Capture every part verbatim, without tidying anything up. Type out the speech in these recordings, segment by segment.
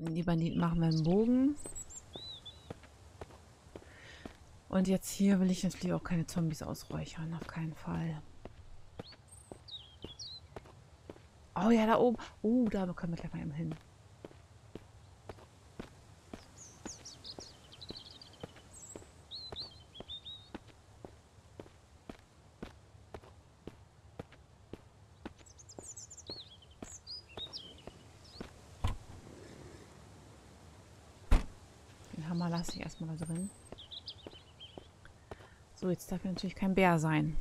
Die Banditen machen wir einen Bogen. Und jetzt hier will ich natürlich auch keine Zombies ausräuchern. Auf keinen Fall. Oh ja, da oben. Oh, da können wir gleich mal eben hin. Den Hammer lasse ich erstmal da drin. So, jetzt darf hier natürlich kein Bär sein.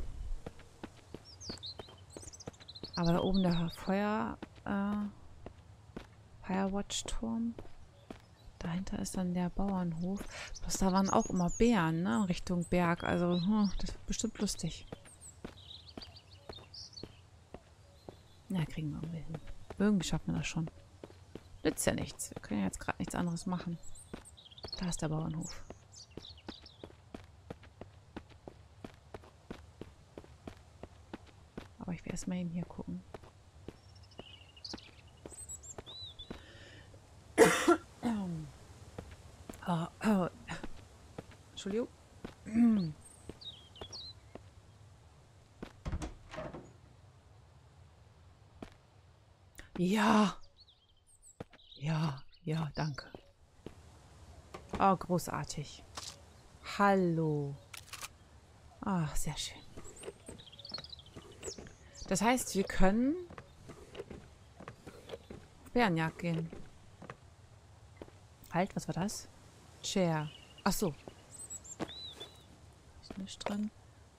Aber da oben der Feuer... Äh, Firewatch-Turm. Dahinter ist dann der Bauernhof. Bloß da waren auch immer Bären, ne? Richtung Berg. Also, hm, das wird bestimmt lustig. Na, kriegen wir irgendwie hin. Irgendwie schaffen wir das schon. Nützt ja nichts. Wir können ja jetzt gerade nichts anderes machen. Da ist der Bauernhof. Aber ich will erstmal eben hier gucken. Oh, oh. Entschuldigung. Ja. Ja, ja, danke. Oh, großartig. Hallo. Ach, sehr schön. Das heißt, wir können auf Bärenjagd gehen. Halt, was war das? Chair. Ach so. Ist nicht drin.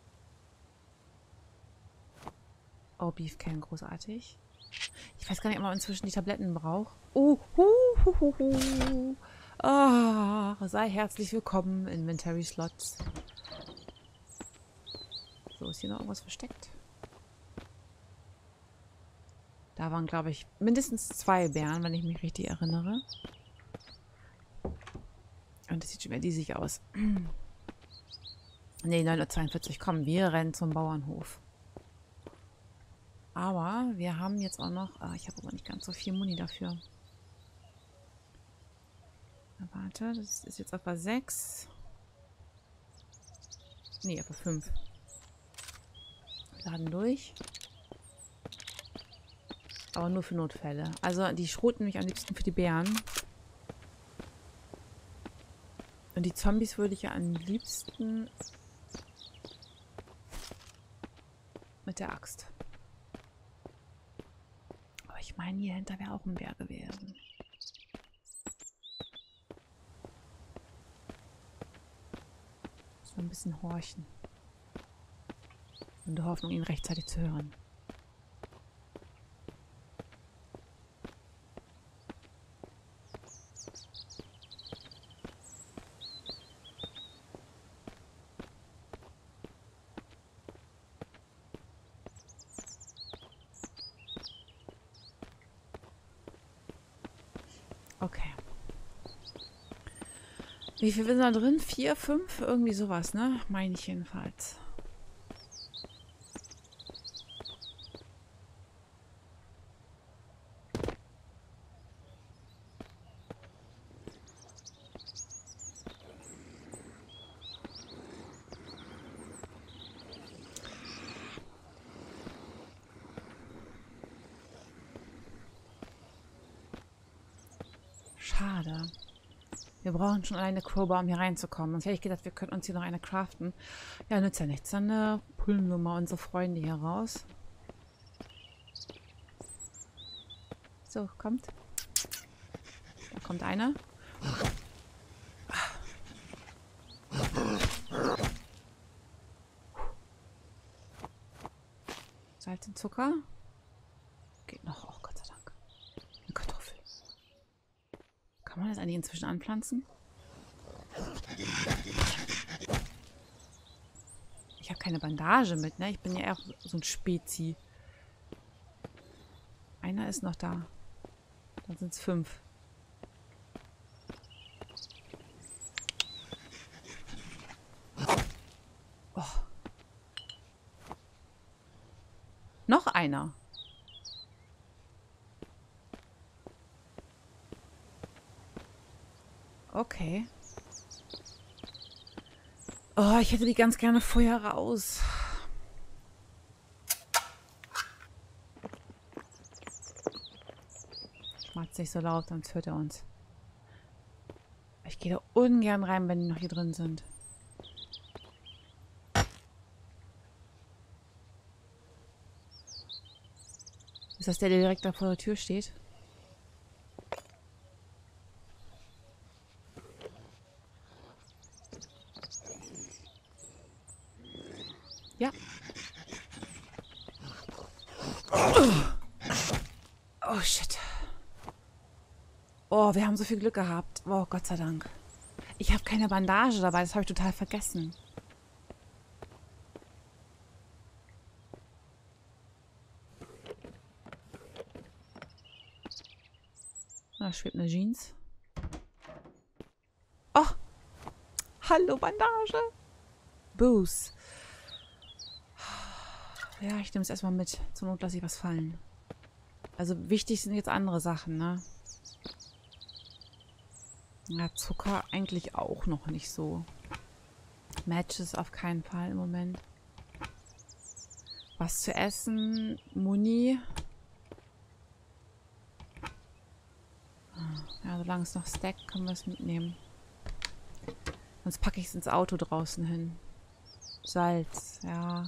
Oh, Beefcan, großartig. Ich weiß gar nicht, ob man inzwischen die Tabletten braucht. Oh, hu, hu, hu, hu. Ah, sei herzlich willkommen, Inventory Slots. So, ist hier noch irgendwas versteckt? Da waren, glaube ich, mindestens zwei Bären, wenn ich mich richtig erinnere. Und das sieht schon wieder diesig aus. Ne, neun Uhr zweiundvierzig. Komm, wir rennen zum Bauernhof. Aber wir haben jetzt auch noch... Ah, ich habe aber nicht ganz so viel Muni dafür. Na, warte, das ist jetzt etwa sechs. Ne, etwa fünf. Laden durch. Aber nur für Notfälle. Also die schroten mich am liebsten für die Bären. Und die Zombies würde ich ja am liebsten mit der Axt. Aber ich meine, hier hinter wäre auch ein Bär gewesen. Muss man ein bisschen horchen. In der Hoffnung, ihn rechtzeitig zu hören. Okay. Wie viel sind da drin? Vier, fünf? Irgendwie sowas, ne? Meine ich jedenfalls. Schade. Wir brauchen schon eine Crowbar, um hier reinzukommen. Sonst hätte ich gedacht, wir könnten uns hier noch eine craften. Ja, nützt ja nichts. Dann äh, pullen wir mal unsere Freunde hier raus. So, kommt. Da kommt einer. Salz und Zucker. Geht noch. Oh, Gott sei Dank. Eine Kartoffel. Kann man das eigentlich inzwischen anpflanzen? Ich habe keine Bandage mit, ne? Ich bin ja eher so ein Spezi. Einer ist noch da. Dann sind es fünf. Oh. Noch einer. Okay. Oh, ich hätte die ganz gerne vorher raus. Schmatzt nicht so laut, sonst hört er uns. Ich gehe da ungern rein, wenn die noch hier drin sind. Ist das der, der direkt da vor der Tür steht? Ja. Oh, shit. Oh, wir haben so viel Glück gehabt. Oh, Gott sei Dank. Ich habe keine Bandage dabei, das habe ich total vergessen. Da schwebt eine Jeans. Oh! Hallo, Bandage! Booze. Ja, ich nehme es erstmal mit. Zur Not lasse ich was fallen. Also wichtig sind jetzt andere Sachen, ne? Ja, Zucker eigentlich auch noch nicht so. Matches auf keinen Fall im Moment. Was zu essen. Muni. Ja, solange es noch stackt, können wir es mitnehmen. Sonst packe ich es ins Auto draußen hin. Salz, ja.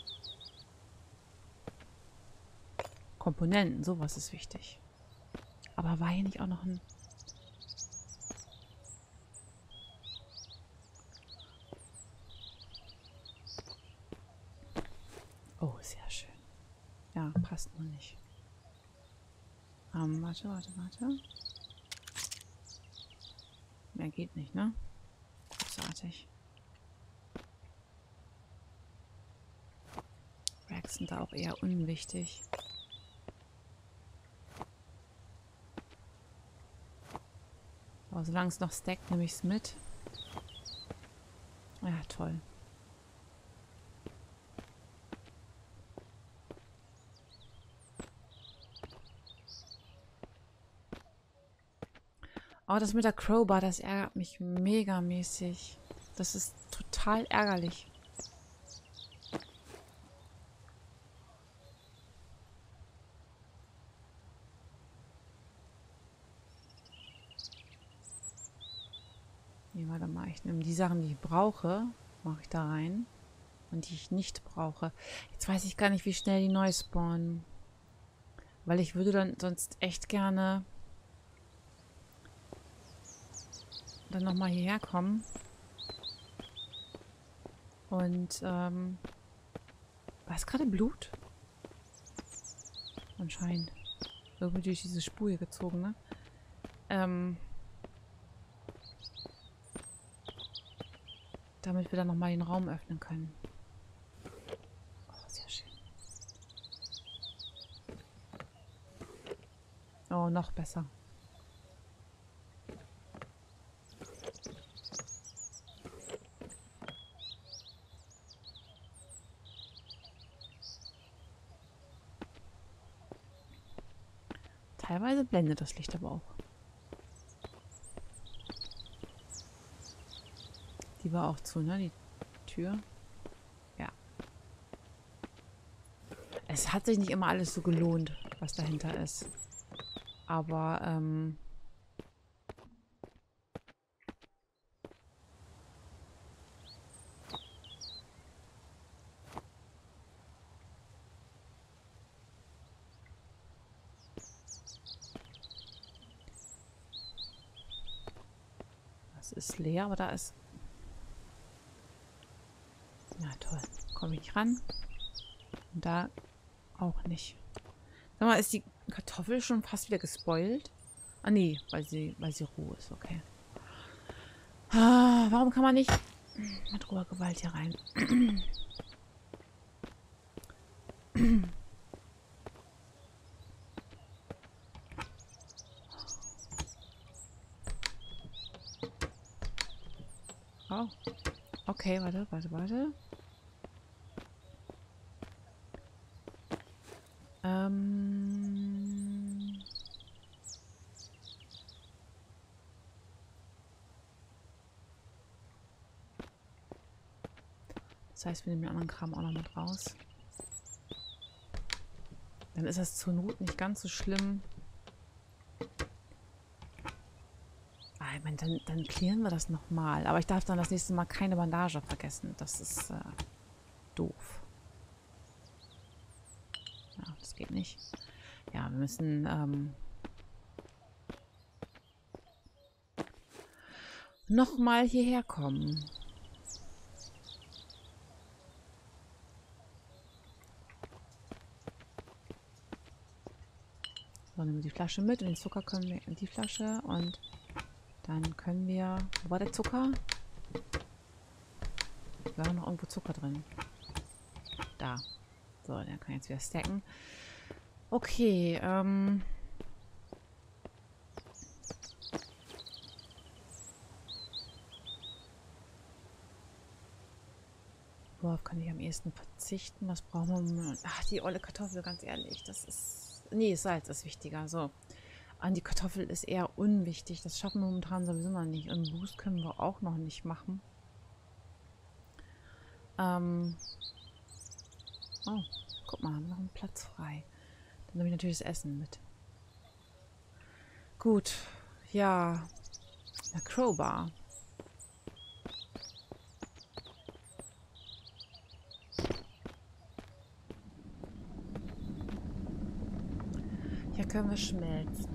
Komponenten, sowas ist wichtig. Aber war hier nicht auch noch ein... Oh, sehr schön. Ja, passt nur nicht. Ähm, warte, warte, warte. Mehr geht nicht, ne? Großartig. Racks sind da auch eher unwichtig. Aber solange es noch stackt, nehme ich es mit. Ja, toll. Oh, das mit der Crowbar, das ärgert mich megamäßig. Das ist total ärgerlich. Nee, warte mal. Ich nehme die Sachen, die ich brauche, mache ich da rein. Und die ich nicht brauche. Jetzt weiß ich gar nicht, wie schnell die neu spawnen. Weil ich würde dann sonst echt gerne dann nochmal hierher kommen. Und, ähm... war es gerade Blut? Anscheinend. Irgendwie durch diese Spur hier gezogen, ne? Ähm... Damit wir dann nochmal den Raum öffnen können. Oh, sehr schön. Oh, noch besser. Teilweise blendet das Licht aber auch. Die war auch zu, ne? Die Tür. Ja. Es hat sich nicht immer alles so gelohnt, was dahinter ist. Aber, ähm... das ist leer, aber da ist... Ja, toll. Komme ich nicht ran. Und da auch nicht. Sag mal, ist die Kartoffel schon fast wieder gespoilt? Ah, nee, weil sie, weil sie roh ist, okay. Ah, warum kann man nicht mit roher Gewalt hier rein? Oh. Okay, warte, warte, warte. Ähm... Das heißt, wir nehmen den anderen Kram auch noch mit raus. Dann ist das zur Not nicht ganz so schlimm. Ah, ich meine, dann, dann klären wir das nochmal. Aber ich darf dann das nächste Mal keine Bandage vergessen. Das ist äh, doof. Ja, das geht nicht. Ja, wir müssen ähm, nochmal hierher kommen. So, nehmen wir die Flasche mit und den Zucker können wir in die Flasche und dann können wir... Wo war der Zucker? Da war noch irgendwo Zucker drin. Da. So, der kann jetzt wieder stacken. Okay, ähm... worauf kann ich am ehesten verzichten? Was brauchen wir? Ach, die olle Kartoffel, ganz ehrlich. Das ist... Nee, Salz ist wichtiger. So. Und die Kartoffel ist eher unwichtig. Das schaffen wir momentan sowieso noch nicht. Und Boost können wir auch noch nicht machen. Ähm... Oh, guck mal, haben wir noch einen Platz frei. Dann nehme ich natürlich das Essen mit. Gut, ja. Der Crowbar. Hier können wir schmelzen.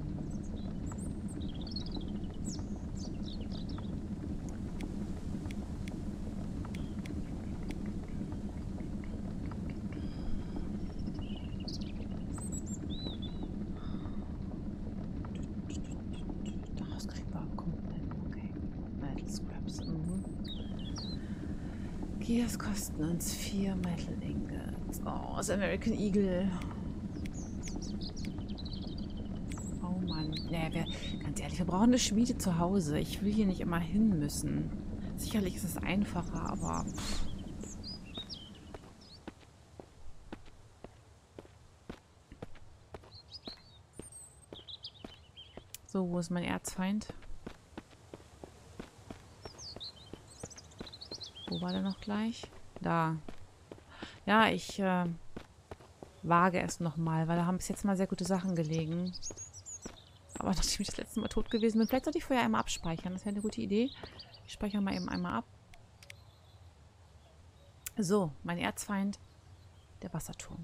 Daraus kriegen wir komplett. Okay. Metal Scraps. Mhm. Gears kosten uns vier Metal Ingots. Oh, das American Eagle. Oh Mann. Naja, wir, ganz ehrlich, wir brauchen eine Schmiede zu Hause. Ich will hier nicht immer hin müssen. Sicherlich ist es einfacher, aber... Pff. So, wo ist mein Erzfeind? Wo war der noch gleich? Da. Ja, ich äh, wage es nochmal, weil da haben bis jetzt mal sehr gute Sachen gelegen. Aber nachdem ich das letzte Mal tot gewesen bin, vielleicht sollte ich vorher einmal abspeichern. Das wäre eine gute Idee. Ich speichere mal eben einmal ab. So, mein Erzfeind, der Wasserturm.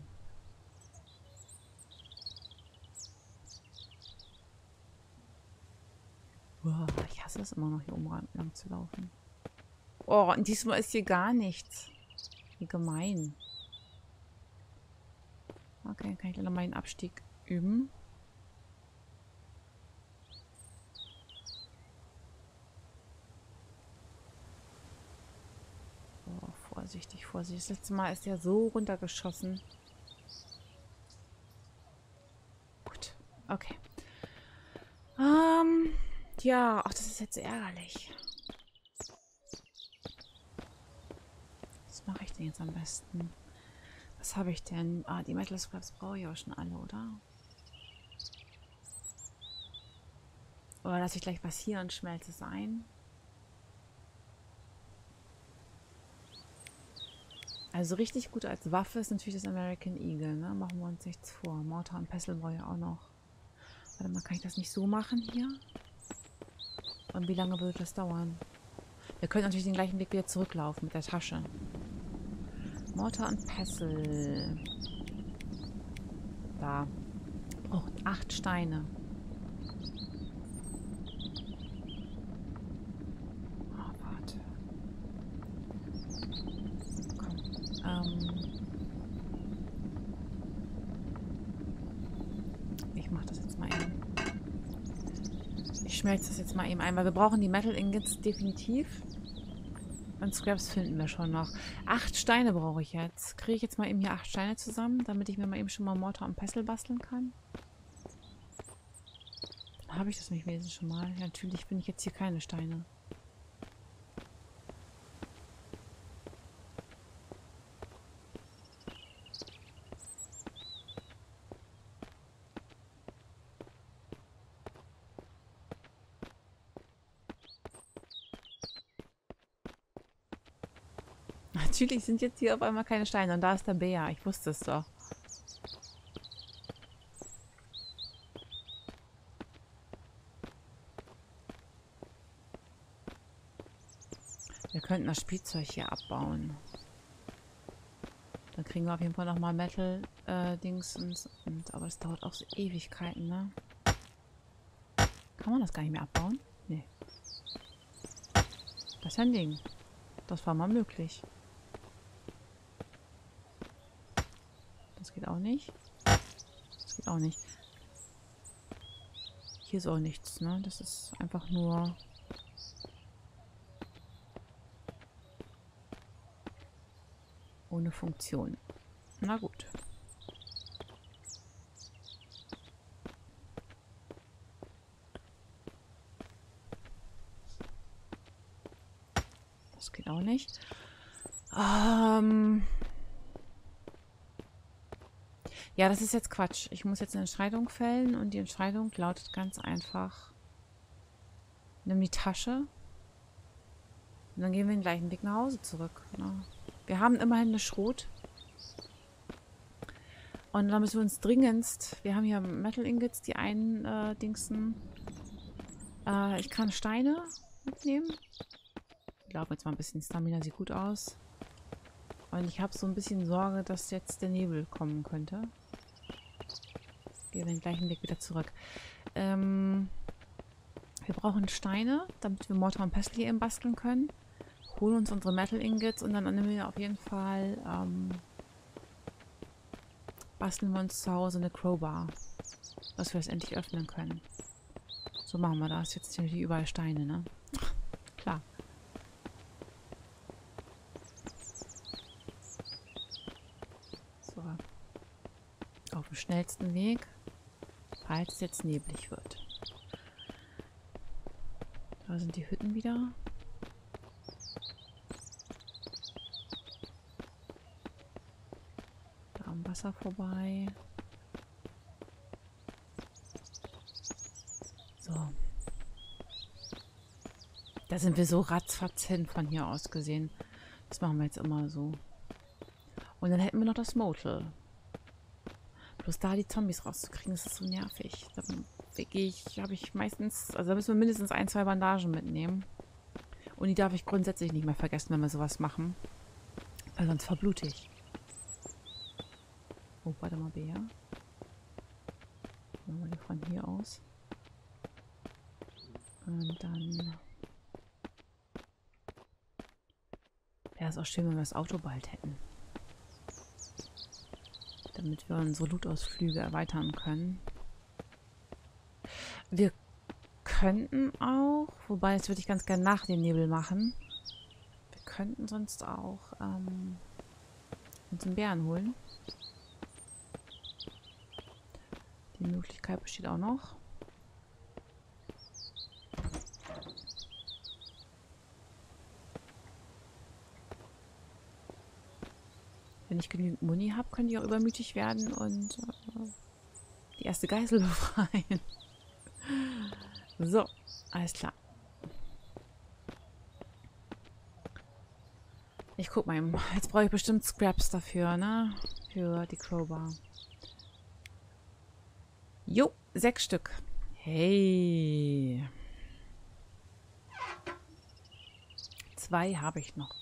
Wow, ich hasse es immer noch, hier oben lang zu laufen. Oh, und diesmal ist hier gar nichts. Wie gemein. Okay, dann kann ich dann nochmal den Abstieg üben. Oh, vorsichtig, vorsichtig. Das letzte Mal ist der so runtergeschossen. Gut, okay. Ähm, ja, ach, das ist jetzt ärgerlich. Was mache ich denn jetzt am besten? Was habe ich denn? Ah, die Metal Scraps brauche ich auch schon alle, oder? Oder lasse ich gleich was hier und schmelze es ein? Also richtig gut als Waffe ist natürlich das American Eagle, ne? Machen wir uns nichts vor. Mortar und Pestle brauche ich auch noch. Warte mal, kann ich das nicht so machen hier? Und wie lange wird das dauern? Wir können natürlich den gleichen Weg wieder zurücklaufen mit der Tasche. Mortar und Pestle. Da. Oh, acht Steine. Oh, warte. Komm. Ähm. Ich mach das jetzt mal eben. Ich schmelze das jetzt mal eben ein, weil wir brauchen die Metal Ingots definitiv. Und Scraps finden wir schon noch. Acht Steine brauche ich jetzt. Kriege ich jetzt mal eben hier acht Steine zusammen, damit ich mir mal eben schon mal Mortar und Pestle basteln kann? Dann habe ich das nicht wenigstens schon mal. Ja, natürlich bin ich jetzt hier keine Steine. Natürlich sind jetzt hier auf einmal keine Steine. Und da ist der Bär. Ich wusste es doch. Wir könnten das Spielzeug hier abbauen. Dann kriegen wir auf jeden Fall nochmal Metal-Dings. Äh, und, aber das dauert auch so Ewigkeiten, ne? Kann man das gar nicht mehr abbauen? Nee. Das ist ein Ding. Das war mal möglich. Das geht auch nicht. Das geht auch nicht. Hier ist auch nichts, ne? Das ist einfach nur... ohne Funktion. Na gut. Das geht auch nicht. Ähm ja, das ist jetzt Quatsch. Ich muss jetzt eine Entscheidung fällen und die Entscheidung lautet ganz einfach. Nimm die Tasche und dann gehen wir den gleichen Weg nach Hause zurück. Ne? Wir haben immerhin eine Schrot. Und dann müssen wir uns dringendst... Wir haben hier Metal Ingots, die einen äh, Dingsen. Äh, ich kann Steine mitnehmen. Ich glaube jetzt mal ein bisschen Stamina, sieht gut aus. Und ich habe so ein bisschen Sorge, dass jetzt der Nebel kommen könnte. Gehen wir den gleichen Weg wieder zurück. Ähm, wir brauchen Steine, damit wir Mortar und Pestle hier eben basteln können. Holen uns unsere Metal Ingots und dann nehmen wir auf jeden Fall... Ähm, basteln wir uns zu Hause eine Crowbar, dass wir es endlich öffnen können. So machen wir das. Jetzt sind hier überall Steine, ne? Klar. So. Auf dem schnellsten Weg, falls es jetzt neblig wird. Da sind die Hütten wieder. Wasser vorbei. So. Da sind wir so ratzfatz hin von hier aus gesehen. Das machen wir jetzt immer so. Und dann hätten wir noch das Motel. Bloß da die Zombies rauszukriegen, das ist so nervig. Da gehe ich, habe ich meistens, also da müssen wir mindestens ein, zwei Bandagen mitnehmen. Und die darf ich grundsätzlich nicht mehr vergessen, wenn wir sowas machen. Weil sonst verblute ich. Oh, warte mal, Bär. Machen wir die von hier aus. Und dann... Wäre es auch schön, wenn wir das Auto bald hätten. Damit wir unsere Loot-Ausflüge erweitern können. Wir könnten auch, wobei das würde ich ganz gerne nach dem Nebel machen. Wir könnten sonst auch ähm, uns einen Bären holen. Die Möglichkeit besteht auch noch. Wenn ich genügend Muni habe, können die auch übermütig werden und äh, die erste Geisel befreien. So, alles klar. Ich guck mal, jetzt brauche ich bestimmt Scraps dafür, ne? Für die Crowbar. Jo, sechs Stück. Hey. Zwei habe ich noch.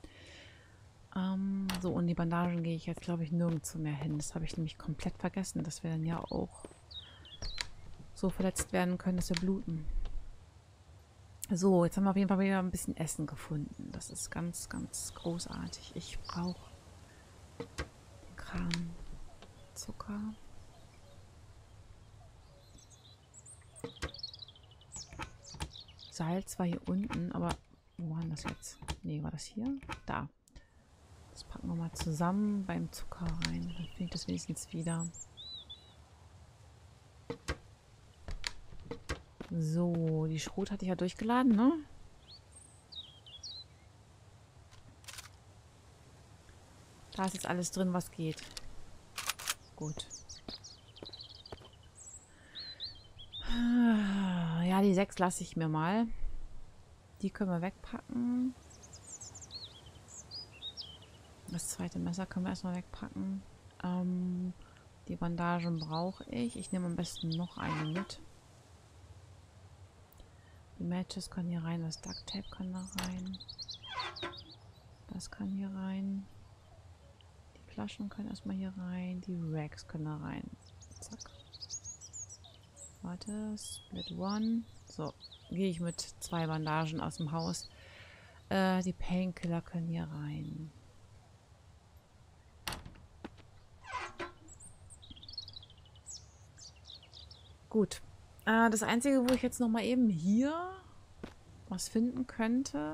Ähm, so, und die Bandagen gehe ich jetzt, glaube ich, nirgendwo mehr hin. Das habe ich nämlich komplett vergessen, dass wir dann ja auch so verletzt werden können, dass wir bluten. So, jetzt haben wir auf jeden Fall wieder ein bisschen Essen gefunden. Das ist ganz, ganz großartig. Ich brauche den Kram. Zucker. Salz war hier unten, aber wo war das jetzt? Nee, war das hier? Da. Das packen wir mal zusammen beim Zucker rein. Dann finde ich das wenigstens wieder. So, die Schrot hatte ich ja durchgeladen, ne? Da ist jetzt alles drin, was geht. Gut. Ja, die sechs lasse ich mir mal. Die können wir wegpacken. Das zweite Messer können wir erstmal wegpacken. Ähm, die Bandagen brauche ich. Ich nehme am besten noch eine mit. Die Matches können hier rein. Das Duct Tape kann da rein. Das kann hier rein. Die Flaschen können erstmal hier rein. Die Rags können da rein. Zack. Warte. Split one. So. Gehe ich mit zwei Bandagen aus dem Haus. Äh, die Painkiller können hier rein. Gut. Äh, das Einzige, wo ich jetzt noch mal eben hier was finden könnte,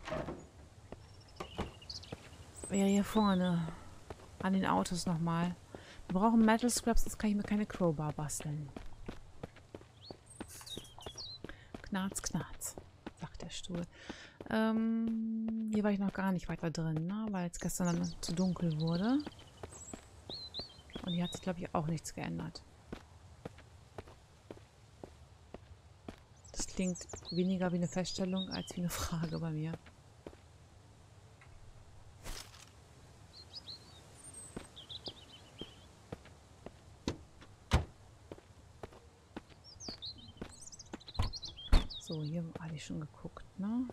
wäre hier vorne an den Autos nochmal. Wir brauchen Metal Scraps, sonst kann ich mir keine Crowbar basteln. Knarz, knarz, sagt der Stuhl. Ähm, hier war ich noch gar nicht weiter drin, ne? Weil es gestern dann zu dunkel wurde. Und hier hat sich, glaube ich, auch nichts geändert. Das klingt weniger wie eine Feststellung als wie eine Frage bei mir. So, hier hatte ich schon geguckt, ne?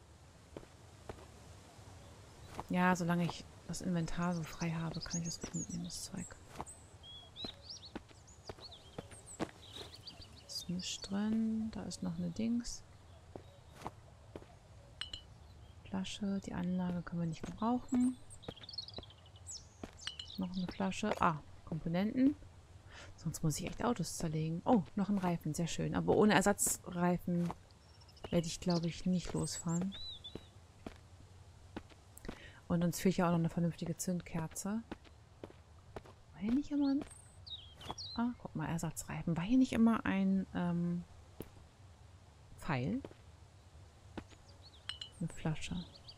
Ja, solange ich das Inventar so frei habe, kann ich das gut mitnehmen, das Zeug. Ist nichts drin. Da ist noch eine Dings. Flasche. Die Anlage können wir nicht gebrauchen. Noch eine Flasche. Ah, Komponenten. Sonst muss ich echt Autos zerlegen. Oh, noch ein Reifen. Sehr schön. Aber ohne Ersatzreifen werde ich, glaube ich, nicht losfahren. Und uns fehlt ja auch noch eine vernünftige Zündkerze. War hier nicht immer ein... Ah, guck mal, Ersatzreifen. War hier nicht immer ein ähm, Pfeil? Eine Flasche.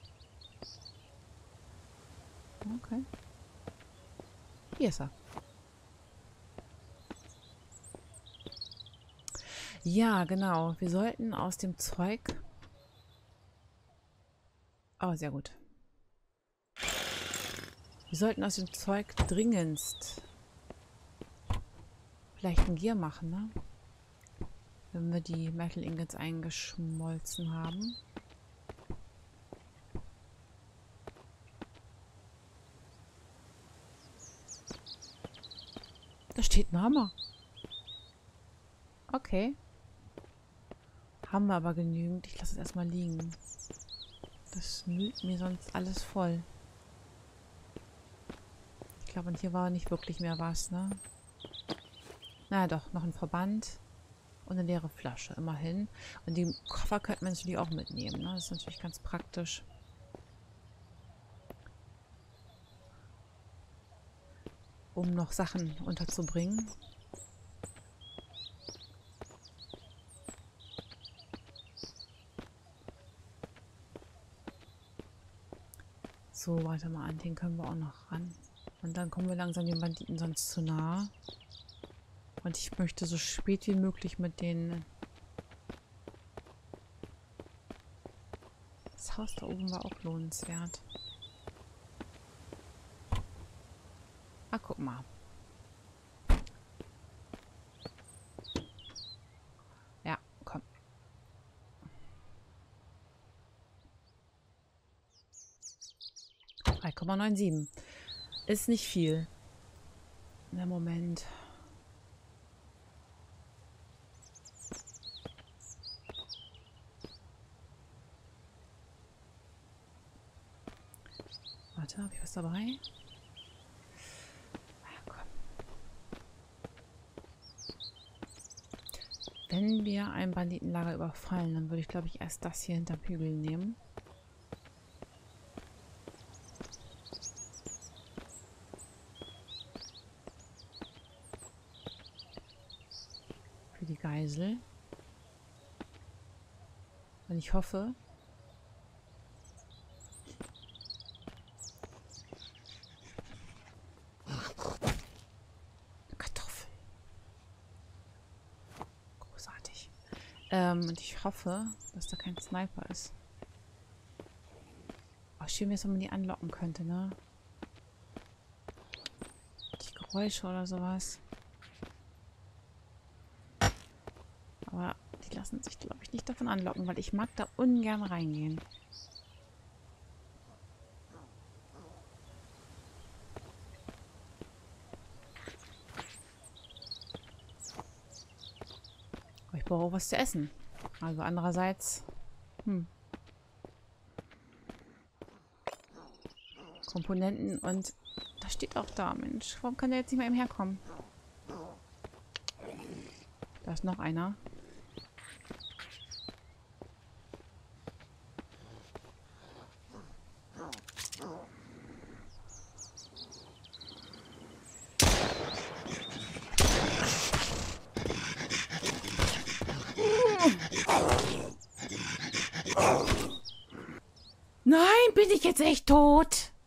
Okay. Hier ist er. Ja, genau. Wir sollten aus dem Zeug... Oh, sehr gut. Wir sollten aus dem Zeug dringendst vielleicht ein Gear machen, ne? Wenn wir die Metal Ingots eingeschmolzen haben. Da steht ein Hammer. Okay. Haben wir aber genügend. Ich lasse es erstmal liegen. Das müht mir sonst alles voll. Ich glaube, und hier war nicht wirklich mehr was, ne? Na doch, noch ein Verband und eine leere Flasche, immerhin. Und die Koffer könnten wir natürlich auch mitnehmen, ne? Das ist natürlich ganz praktisch. Um noch Sachen unterzubringen. So, warte mal an, den können wir auch noch ran. Und dann kommen wir langsam den Banditen sonst zu nah. Und ich möchte so spät wie möglich mit den... Das Haus da oben war auch lohnenswert. Ah, guck mal. Ja, komm. drei Komma siebenundneunzig. Ist nicht viel. Na, Moment. Warte, habe ich was dabei? Ja, komm. Wenn wir ein Banditenlager überfallen, dann würde ich, glaube ich, erst das hier hinterm Hügel nehmen. Für die Geisel. Und ich hoffe, Kartoffel. Großartig. Ähm, und ich hoffe, dass da kein Sniper ist. Oh, schön wäre es, wenn man die anlocken könnte, ne? Geräusche oder sowas. Aber die lassen sich, glaube ich, nicht davon anlocken, weil ich mag da ungern reingehen. Aber ich brauche auch was zu essen. Also andererseits... Hm. Komponenten und... Das steht auch da, Mensch. Warum kann der jetzt nicht mal eben herkommen? Da ist noch einer. Nein, bin ich jetzt echt tot?